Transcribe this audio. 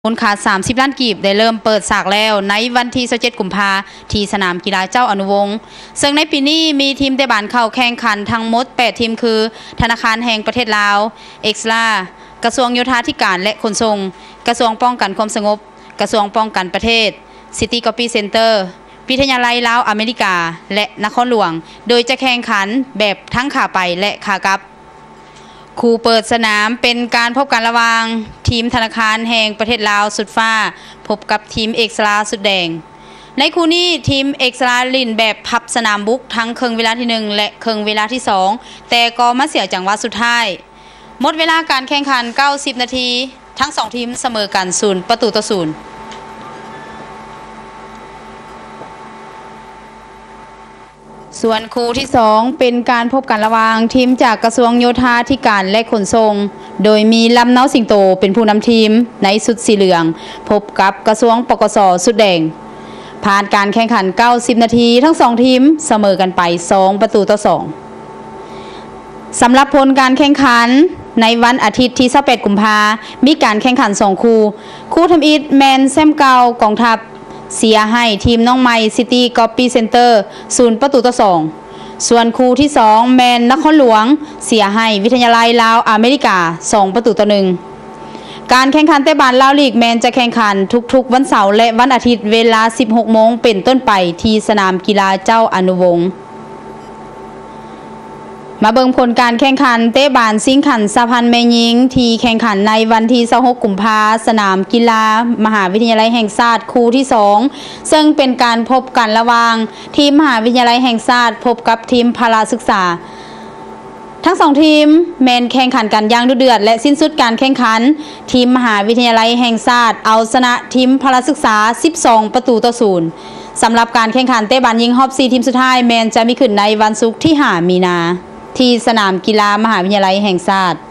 มูลค่า30 ล้านกีบได้เริ่มเปิดฉากแล้วในวันที่27 กุมภาพันธ์ที่สนามกีฬาเจ้าอนุวงศ์ซึ่งในปีนี้มีทีมเตะบอลเข้าแข่งขันทั้งหมด8ทีมคือธนาคารแห่งประเทศลาวเอ็กซ์ลากระทรวงโยธาธิการและขนส่งกระทรวงป้องกันความสงบกระทรวงป้องกันประเทศซิตี้ก๊อปปี้เซ็นเตอร์วิทยาลัยลาวอเมริกาและนครหลวงโดยจะแข่งขันแบบทั้งขาไปและขากลับคู่เปิดสนามเป็นการพบกันระหว่างทีมธนาคารแห่งประเทศลาวสุดฟ้าพบกับทีมเอกซ์ลาสุดแดงในคู่นี้ทีมเอกซ์ลาลินแบบพับสนามบุกทั้งครึ่งเวลาที่1และครึ่งเวลาที่2แต่ก็มาเสียจังหวะสุดท้ายหมดเวลาการแข่งขัน90 นาทีทั้ง2ทีมเสมอกัน0-0ส่วนคู่ที่2เป็นการพบกันระหว่างทีมจากกระทรวงโยธาธิการและขนส่งโดยมีลำเนาสิงโตเป็นผู้นำทีมในสุดสีเหลืองพบกับกระทรวงปกส.สุดแดงผ่านการแข่งขัน90 นาทีทั้ง2ทีมเสมอกันไป2-2สำหรับผลการแข่งขันในวันอาทิตย์ที่28 กุมภาพันธ์มีการแข่งขัน2คู่ทำอิฐแมนแซมเกากองทัพเสียให้ทีมน้องไม้ซิตี้ก๊อปปี้เซ็นเตอร์0-2ส่วนคู่ที่2แมนนครหลวงเสียให้วิทยาลัยลาวอเมริกา2-1การแข่งขันเตะบอลลาวลีกแมนจะแข่งขันทุกๆวันเสาร์และวันอาทิตย์เวลา 16 โมงเป็นต้นไปที่สนามกีฬาเจ้าอนุวงศ์มาเบิ่งผลการแข่งขันเตะบอลซิงขันสะพานแม่ยิงที่แข่งขันในวันที่26 กุมภาพันธ์สนามกีฬามหาวิทยาลัยแห่งชาติคู่ที่2ซึ่งเป็นการพบกันระหว่างทีมมหาวิทยาลัยแห่งชาติพบกับทีมพละศึกษาทั้ง2ทีมแมนแข่งขันกันอย่างดุเดือดและสิ้นสุดการแข่งขันทีมมหาวิทยาลัยแห่งชาติเอาชนะทีมพละศึกษา12-0สำหรับการแข่งขันเตะบอลยิงรอบ4ทีมสุดท้ายแมนจะมีขึ้นในวันศุกร์ที่5 มีนาที่สนามกีฬามหาวิทยาลัยแห่งชาติ